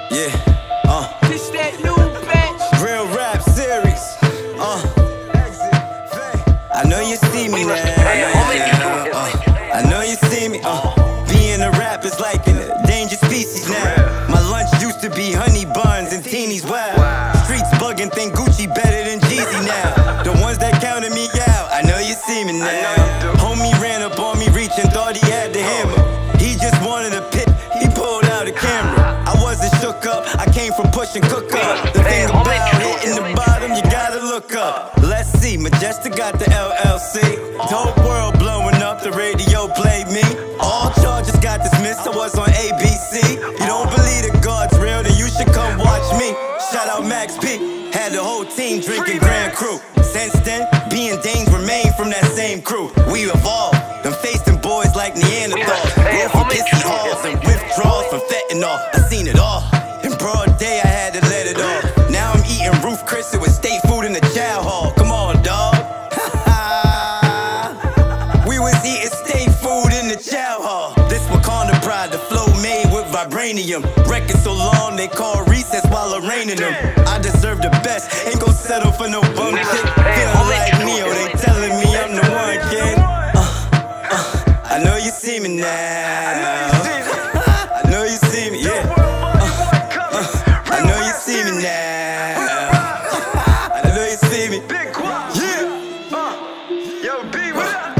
Yeah, This that new batch. real rap series. I know you see me now. I know you see me. Being a rap is like an endangered species now. My lunch used to be honey buns and teenies. Wow. Streets bugging, think Gucci better than Jeezy now. The ones that counted me out. I know you see me now. Homie ran up on me reaching, thought he had the hammer. He just wanted a pit, he pulled out a camera. I wasn't shook up, I came from pushing cook up. The thing about hitting the bottom, you gotta look up. Let's see, Majestic got the LLC. The whole world blowing up, the radio played me. All charges got dismissed, I was on ABC. You don't believe that God's real, then you should come watch me. Shout out Max P, had the whole team drinking Grand Cru. Since then, being Danes remain from that same crew. We evolved, them faced them boys like Neanderthals. Go from pissy halls and withdrawals from fentanyl. I seen it all, in broad day I had to let it off. Now I'm eating Roof Chris with state food in the chow hall. Come on, dawg. We was eating state food in the chow hall. This Wakanda pride, the flow made with vibranium. Record so long they call recess while arraigning them. I deserve the best, ain't gon' settle for no bum shit. Feeling like Neo, they telling me I'm the one, kid. I know you see me now. I know you see me, yeah. I know you see me now. I know you see me. Big Quad. Yeah. Yo, B, what up?